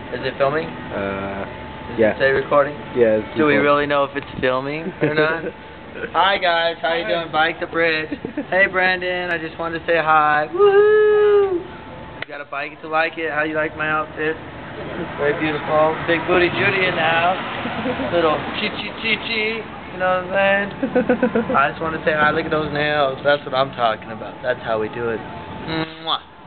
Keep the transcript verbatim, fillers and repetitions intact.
Is it filming? Uh, Does yeah. it say recording? Yeah. Do we really know if it's filming or not? Hi guys, how you doing? Bike the Bridge. Hey Brandon, I just wanted to say hi. Woohoo! You got a bike to like it? How you like my outfit? Very beautiful. Big booty Judy in the house. Little chi chi chi chi. You know what I'm saying? I just want to say hi. Look at those nails. That's what I'm talking about. That's how we do it. Mwah.